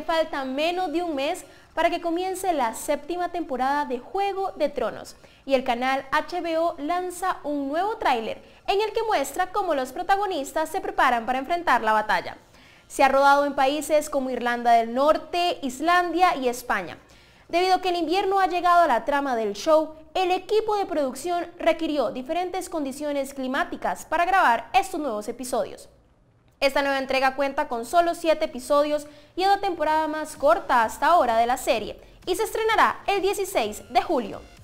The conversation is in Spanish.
falta menos de un mes para que comience la 7ª temporada de Juego de Tronos y el canal HBO lanza un nuevo tráiler en el que muestra cómo los protagonistas se preparan para enfrentar la batalla. Se ha rodado en países como Irlanda del Norte, Islandia y España. Debido a que el invierno ha llegado a la trama del show, el equipo de producción requirió diferentes condiciones climáticas para grabar estos nuevos episodios. Esta nueva entrega cuenta con solo 7 episodios y es la temporada más corta hasta ahora de la serie y se estrenará el 16 de julio.